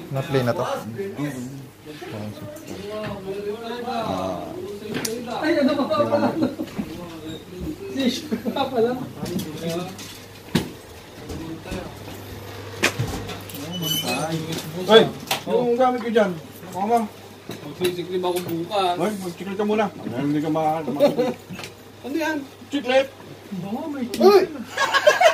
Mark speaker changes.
Speaker 1: Na-play na to.
Speaker 2: Ay, ano ba pala? Tissue ka pala.
Speaker 3: Ay, yung gamit ko dyan. Mama.
Speaker 2: Magsisiklim ako bukas.
Speaker 3: Ay, mag-chiclet ka muna. Hindi ka
Speaker 2: Ano yan?
Speaker 3: chiclet.
Speaker 2: Oo, may chiclet.